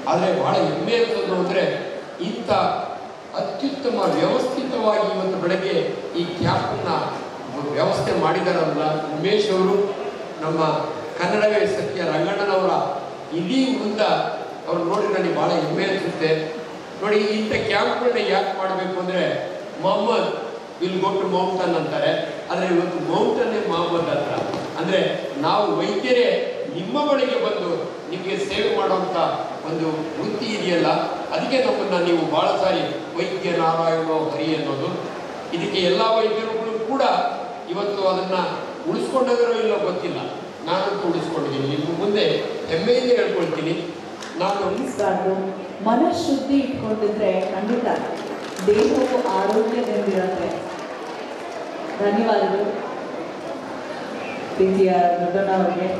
ಆದರೆ ಭಾಳ ಹೆಮ್ಮೆ ಅಂತಂದು ಅಂದರೆ ಇಂಥ ಅತ್ಯುತ್ತಮ ವ್ಯವಸ್ಥಿತವಾಗಿ ಇವತ್ತು ಬೆಳಗ್ಗೆ ಈ ಕ್ಯಾಂಪನ್ನು ವ್ಯವಸ್ಥೆ ಮಾಡಿದಾರಲ್ಲ ಉಮೇಶ್ ಅವರು, ನಮ್ಮ ಕನ್ನಡವೇ ಸತ್ಯ ರಂಗಣ್ಣನವರ ಇಡೀ ವೃಂದ ಅವ್ರು ನೋಡಿ ನನಗೆ ಭಾಳ ಹೆಮ್ಮೆ ಅನಿಸುತ್ತೆ. ನೋಡಿ, ಇಂಥ ಕ್ಯಾಂಪ್ಗಳನ್ನ ಯಾಕೆ ಮಾಡಬೇಕು ಅಂದರೆ Mohammed will go to mountain ಅಂತಾರೆ, ಆದರೆ ಇವತ್ತು ಮೌಂಟನ್ನೇ ಮೊಹಮ್ಮದ್ ಹತ್ರ. ಅಂದರೆ ನಾವು ವೈದ್ಯರೇ ನಿಮ್ಮ ಬಳಿಗೆ ಬಂದು ನಿಮಗೆ ಸೇವೆ ಮಾಡುವಂಥ ಒಂದು ವೃತ್ತಿ ಇದೆಯಲ್ಲ, ಅದಕ್ಕೆ ನಮ್ಮನ್ನು ನೀವು ಭಾಳ ಸಾರಿ ವೈದ್ಯ ನಾರಾಯಣ ಹರಿ ಅನ್ನೋದು. ಇದಕ್ಕೆ ಎಲ್ಲ ವೈದ್ಯರುಗಳು ಕೂಡ ಇವತ್ತು ಅದನ್ನು ಉಳಿಸ್ಕೊಂಡಾರೋ ಇಲ್ಲೋ ಗೊತ್ತಿಲ್ಲ, ನಾನಂತೂ ಉಳಿಸ್ಕೊಂಡಿದ್ದೀನಿ. ನಿಮ್ಮ ಮುಂದೆ ಹೆಮ್ಮೆಯಿಂದ ಹೇಳ್ಕೊಳ್ತೀನಿ. ನಾನು ಮನಃಶುದ್ಧಿ ಇಟ್ಕೊಂಡಿದ್ರೆ ಖಂಡಿತ ದೇಹವು ಆರೋಗ್ಯದಿಂದಿರುತ್ತೆ. ಧನ್ಯವಾದಗಳು ಪ್ರೀತಿಯ ದೊಡ್ಡಣ್ಣ ಅವರಿಗೆ.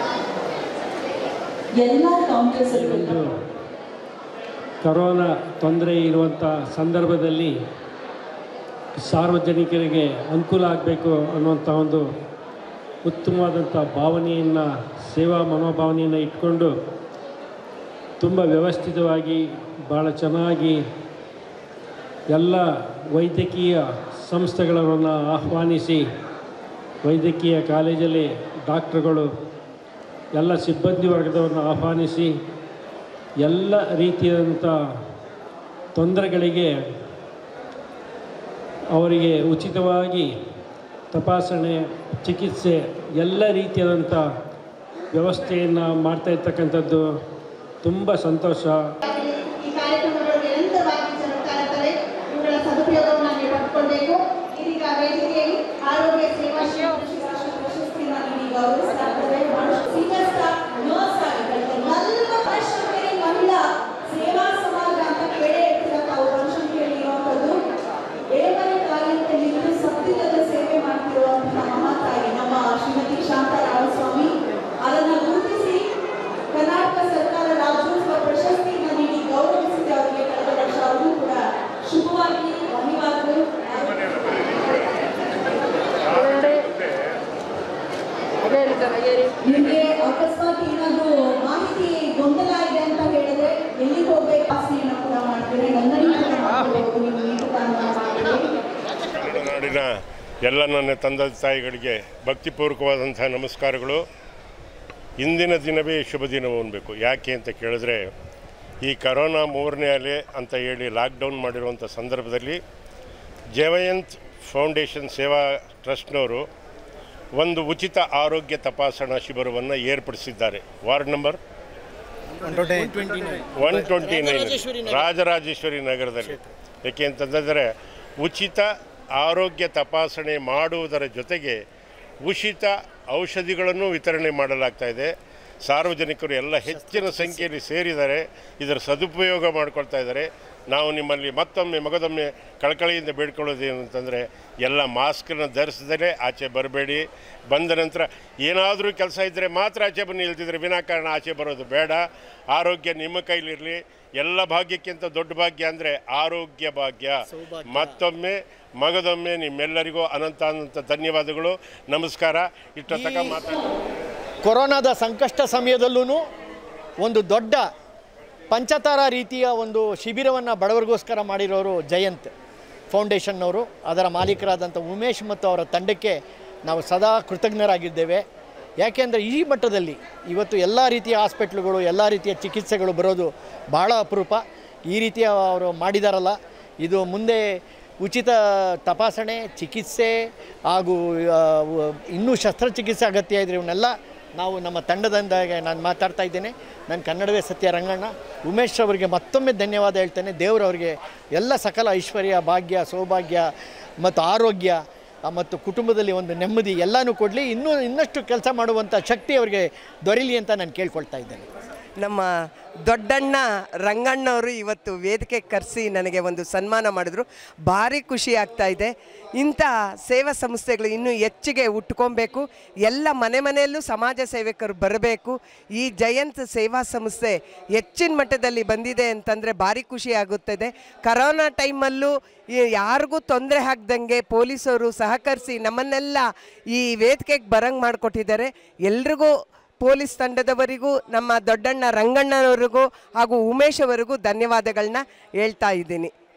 ಎಲ್ಲ ಕೌಂಟರ್ಸ್ ಕರೋನಾ ತೊಂದರೆ ಇರುವಂಥ ಸಂದರ್ಭದಲ್ಲಿ ಸಾರ್ವಜನಿಕರಿಗೆ ಅನುಕೂಲ ಆಗಬೇಕು ಅನ್ನುವಂಥ ಒಂದು ಉತ್ತಮವಾದಂಥ ಭಾವನೆಯನ್ನು, ಸೇವಾ ಮನೋಭಾವನೆಯನ್ನು ಇಟ್ಕೊಂಡು ತುಂಬ ವ್ಯವಸ್ಥಿತವಾಗಿ ಭಾಳ ಚೆನ್ನಾಗಿ ಎಲ್ಲ ವೈದ್ಯಕೀಯ ಸಂಸ್ಥೆಗಳನ್ನು ಆಹ್ವಾನಿಸಿ, ವೈದ್ಯಕೀಯ ಕಾಲೇಜಲ್ಲಿ ಡಾಕ್ಟ್ರುಗಳು ಎಲ್ಲ ಸಿಬ್ಬಂದಿ ವರ್ಗದವ್ರನ್ನ ಆಹ್ವಾನಿಸಿ ಎಲ್ಲ ರೀತಿಯಾದಂಥ ತೊಂದರೆಗಳಿಗೆ ಅವರಿಗೆ ಉಚಿತವಾಗಿ ತಪಾಸಣೆ, ಚಿಕಿತ್ಸೆ ಎಲ್ಲ ರೀತಿಯಾದಂಥ ವ್ಯವಸ್ಥೆಯನ್ನು ಮಾಡ್ತಾಯಿರ್ತಕ್ಕಂಥದ್ದು ತುಂಬ ಸಂತೋಷ. ಈ ಕಾರ್ಯಕ್ರಮಗಳು ನಿರಂತರವಾಗಿ ಜರುಗ್ತಾ ಇರ್ತವೆ. ಇವುಗಳ ಸದುಪಯೋಗವನ್ನು ನೀವು ಪಡ್ಕೊಳ್ಬೇಕು. ಇದೀಗ ವೇದಿಕೆಯಲ್ಲಿ ಆರೋಗ್ಯ ಸೇವಾ ಪ್ರಶಸ್ತಿಯನ್ನು ನೀಡಿ ಗೌರವಿಸಲಾಗುತ್ತದೆ. ಸೀನಿಯರ್ ಸ್ಟಾಫ್ ನರ್ಸ್ ಆಗಿದ್ದಾರೆ. Banashankari ಮಹಿಳಾ ಸೇವಾ ಸಮಾಜ ಅಂತ ಕೇಳೇ ಇರ್ತೀರ ತಾವು. ಬನಶಂಕರಿ ಇರುವಂಥದ್ದು ಏಳನೇ ಕಾರ್ಯದಲ್ಲಿ ಸತ್ಯದ ಸೇವೆ ಮಾಡ್ತಿರುವಂತಹ ಮಹಾತಾಯಿ ನಮ್ಮ ಶ್ರೀಮತಿ ಶಾಂತಾ ರಾಮಸ್ವಾಮಿ ಅದನ್ನು ಗುರುತಿಸಿ ಕರ್ನಾಟಕ ಸರ್ಕಾರ ರಾಜ್ಯೋತ್ಸವ ಪ್ರಶಸ್ತಿಯನ್ನು ನೀಡಿ ಗೌರವಿಸಿದೆ. ಅವರಿಗೆ ಕಳೆದ ವರ್ಷ ಅವರು ಕೂಡ ಶುಭವಾಗಿ ಧನ್ಯವಾದಗಳು. ನಿಮಗೆ ಅಕಸ್ಮಾತ್ ಏನಾದರೂ ಮಾಹಿತಿ ಗೊಂದಲ ಇದೆ ಅಂತ ಹೇಳಿದ್ರೆ ಎಲ್ಲಿಗೆ ಹೋಗ್ಬೇಕು ಪಾಸನೆಯನ್ನು ಕೂಡ ಮಾಡ್ತೀವಿ, ನೋಂದಣಿ ನಾಡಿನ ಎಲ್ಲ ನನ್ನ ತಂದೆ ತಾಯಿಗಳಿಗೆ ಭಕ್ತಿಪೂರ್ವಕವಾದಂಥ ನಮಸ್ಕಾರಗಳು. ಇಂದಿನ ದಿನವೇ ಶುಭ ದಿನವೂ ಅನ್ಬೇಕು. ಯಾಕೆ ಅಂತ ಕೇಳಿದ್ರೆ, ಈ ಕರೋನಾ 3ನೇ ಅಲೆ ಅಂತ ಹೇಳಿ ಲಾಕ್ಡೌನ್ ಮಾಡಿರುವಂಥ ಸಂದರ್ಭದಲ್ಲಿ ಜಯಂತ್ ಫೌಂಡೇಶನ್ ಸೇವಾ ಟ್ರಸ್ಟ್ನವರು ಒಂದು ಉಚಿತ ಆರೋಗ್ಯ ತಪಾಸಣಾ ಶಿಬಿರವನ್ನು ಏರ್ಪಡಿಸಿದ್ದಾರೆ. ವಾರ್ಡ್ ನಂಬರ್ 129 ರಾಜರಾಜೇಶ್ವರಿ ನಗರದಲ್ಲಿ. ಏಕೆ ಅಂತಂದರೆ ಉಚಿತ ಆರೋಗ್ಯ ತಪಾಸಣೆ ಮಾಡುವುದರ ಜೊತೆಗೆ ಉಚಿತ ಔಷಧಿಗಳನ್ನು ವಿತರಣೆ ಮಾಡಲಾಗ್ತಾಯಿದೆ. ಸಾರ್ವಜನಿಕರು ಎಲ್ಲ ಹೆಚ್ಚಿನ ಸಂಖ್ಯೆಯಲ್ಲಿ ಸೇರಿದ್ದಾರೆ, ಇದರ ಸದುಪಯೋಗ ಮಾಡ್ಕೊಳ್ತಾ ಇದ್ದಾರೆ. ನಾವು ನಿಮ್ಮಲ್ಲಿ ಮಗದೊಮ್ಮೆ ಕಳಕಳಿಯಿಂದ ಬೇಡ್ಕೊಳ್ಳೋದೇನು ಅಂತಂದರೆ, ಎಲ್ಲ ಮಾಸ್ಕನ್ನು ಧರಿಸಿದರೆ ಆಚೆ ಬರಬೇಡಿ. ಬಂದ ನಂತರ ಏನಾದರೂ ಕೆಲಸ ಇದ್ದರೆ ಮಾತ್ರ ಆಚೆ ಬನ್ನಿ, ಇಲ್ದಿದ್ರೆ ವಿನಾಕಾರಣ ಆಚೆ ಬರೋದು ಬೇಡ. ಆರೋಗ್ಯ ನಿಮ್ಮ ಕೈಲಿರಲಿ. ಎಲ್ಲ ಭಾಗ್ಯಕ್ಕಿಂತ ದೊಡ್ಡ ಭಾಗ್ಯ ಅಂದರೆ ಆರೋಗ್ಯ ಭಾಗ್ಯ. ಮತ್ತೊಮ್ಮೆ ಮಗದೊಮ್ಮೆ ನಿಮ್ಮೆಲ್ಲರಿಗೂ ಅನಂತ ಧನ್ಯವಾದಗಳು, ನಮಸ್ಕಾರ. ಇಷ್ಟ ತಕ ಮಾತಾಡಿ. ಕೊರೋನಾದ ಸಂಕಷ್ಟ ಸಮಯದಲ್ಲೂ ಒಂದು ದೊಡ್ಡ ಪಂಚತಾರ ರೀತಿಯ ಒಂದು ಶಿಬಿರವನ್ನು ಬಡವರಿಗೋಸ್ಕರ ಮಾಡಿರೋರು ಜಯಂತ್ ಫೌಂಡೇಶನ್ನವರು. ಅದರ ಮಾಲೀಕರಾದಂಥ ಉಮೇಶ್ ಮತ್ತು ಅವರ ತಂಡಕ್ಕೆ ನಾವು ಸದಾ ಕೃತಜ್ಞರಾಗಿದ್ದೇವೆ. ಯಾಕೆಂದರೆ ಈ ಮಟ್ಟದಲ್ಲಿ ಇವತ್ತು ಎಲ್ಲ ರೀತಿಯ ಹಾಸ್ಪಿಟ್ಲುಗಳು, ಎಲ್ಲ ರೀತಿಯ ಚಿಕಿತ್ಸೆಗಳು ಬರೋದು ಭಾಳ ಅಪರೂಪ. ಈ ರೀತಿಯ ಅವರು ಮಾಡಿದಾರಲ್ಲ, ಇದು ಮುಂದೆ ಉಚಿತ ತಪಾಸಣೆ, ಚಿಕಿತ್ಸೆ ಹಾಗೂ ಇನ್ನೂ ಶಸ್ತ್ರಚಿಕಿತ್ಸೆ ಅಗತ್ಯ ಇದ್ದರೆ ಇವನ್ನೆಲ್ಲ ನಾವು ನಮ್ಮ ತಂಡದಿಂದಾಗೆ ನಾನು ಮಾತಾಡ್ತಾ ಇದ್ದೇನೆ. ನಾನು ಕನ್ನಡವೇ ಸತ್ಯ ರಂಗಣ್ಣ. ಉಮೇಶ್ ಅವರಿಗೆ ಮತ್ತೊಮ್ಮೆ ಧನ್ಯವಾದ ಹೇಳ್ತೇನೆ. ದೇವರವರಿಗೆ ಎಲ್ಲ ಸಕಲ ಐಶ್ವರ್ಯ, ಭಾಗ್ಯ, ಸೌಭಾಗ್ಯ ಮತ್ತು ಆರೋಗ್ಯ ಮತ್ತು ಕುಟುಂಬದಲ್ಲಿ ಒಂದು ನೆಮ್ಮದಿ ಎಲ್ಲನೂ ಕೊಡಲಿ. ಇನ್ನಷ್ಟು ಕೆಲಸ ಮಾಡುವಂಥ ಶಕ್ತಿ ಅವರಿಗೆ ದೊರೀಲಿ ಅಂತ ನಾನು ಕೇಳ್ಕೊಳ್ತಾ ಇದ್ದೇನೆ. ನಮ್ಮ ದೊಡ್ಡಣ್ಣ ರಂಗಣ್ಣವರು ಇವತ್ತು ವೇದಿಕೆ ಕರೆಸಿ ನನಗೆ ಒಂದು ಸನ್ಮಾನ ಮಾಡಿದ್ರು. ಭಾರಿ ಖುಷಿ ಆಗ್ತಾ ಇದೆ. ಇಂಥ ಸೇವಾ ಸಂಸ್ಥೆಗಳು ಇನ್ನೂ ಹೆಚ್ಚಿಗೆ ಹುಟ್ಕೊಬೇಕು. ಎಲ್ಲ ಮನೆಯಲ್ಲೂ ಸಮಾಜ ಸೇವಕರು ಬರಬೇಕು. ಈ ಜಯಂತ್ ಸೇವಾ ಸಂಸ್ಥೆ ಹೆಚ್ಚಿನ ಮಟ್ಟದಲ್ಲಿ ಬಂದಿದೆ ಅಂತಂದರೆ ಭಾರಿ ಖುಷಿ ಆಗುತ್ತದೆ. ಕರೋನಾ ಟೈಮಲ್ಲೂ ಯಾರಿಗೂ ತೊಂದರೆ ಆಗದಂಗೆ ಪೊಲೀಸರು ಸಹಕರಿಸಿ ನಮ್ಮನ್ನೆಲ್ಲ ಈ ವೇದಿಕೆಗೆ ಬರಂಗೆ ಮಾಡಿಕೊಟ್ಟಿದ್ದಾರೆ. ಎಲ್ರಿಗೂ ಪೊಲೀಸ್ ತಂಡದವರಿಗೂ ನಮ್ಮ ದೊಡ್ಡಣ್ಣ ರಂಗಣ್ಣನವರಿಗೂ ಹಾಗೂ ಉಮೇಶ್ ಅವರಿಗೂ ಧನ್ಯವಾದಗಳನ್ನ ಹೇಳ್ತಾ ಇದ್ದೀನಿ.